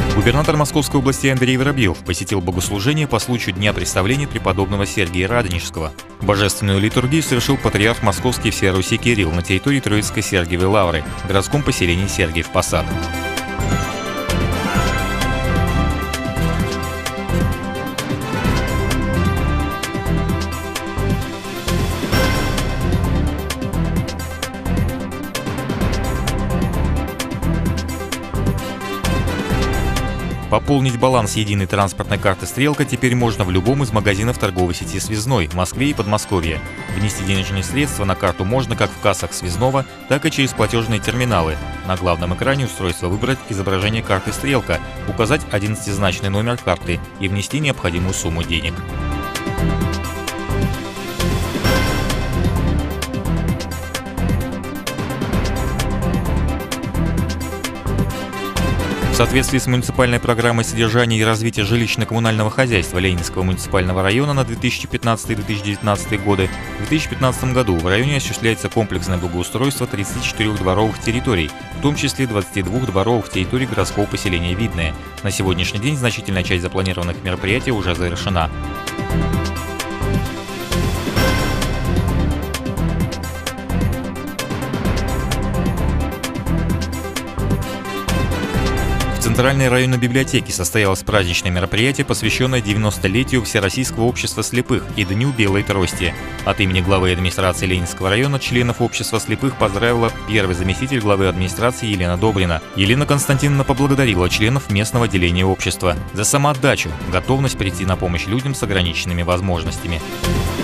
Губернатор Московской области Андрей Воробьев посетил богослужение по случаю Дня представления преподобного Сергия Радонежского. Божественную литургию совершил патриарх Московский и всея Руси Кирилл на территории Троицкой Сергиевой Лавры, в городском поселении Сергиев Посад. Пополнить баланс единой транспортной карты «Стрелка» теперь можно в любом из магазинов торговой сети «Связной» в Москве и Подмосковье. Внести денежные средства на карту можно как в кассах «Связного», так и через платежные терминалы. На главном экране устройства выбрать изображение карты «Стрелка», указать 11-значный номер карты и внести необходимую сумму денег. В соответствии с муниципальной программой содержания и развития жилищно-коммунального хозяйства Ленинского муниципального района на 2015-2019 годы, в 2015 году в районе осуществляется комплексное благоустройство 34 дворовых территорий, в том числе 22 дворовых территорий городского поселения Видное. На сегодняшний день значительная часть запланированных мероприятий уже завершена. В Центральной районной библиотеке состоялось праздничное мероприятие, посвященное 90-летию Всероссийского общества слепых и Дню белой трости. От имени главы администрации Ленинского района членов общества слепых поздравила первый заместитель главы администрации Елена Добрина. Елена Константиновна поблагодарила членов местного отделения общества за самоотдачу, готовность прийти на помощь людям с ограниченными возможностями.